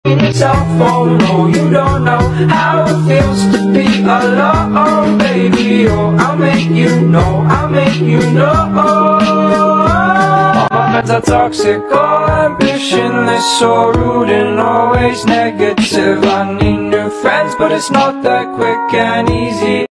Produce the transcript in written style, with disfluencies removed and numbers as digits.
yourself, oh no, you don't know how it feels to be alone, baby. Oh, I'll make you know, I'll make you know. All my friends are toxic, all ambitionless, so rude and always negative. I need new friends, but it's not that quick and easy.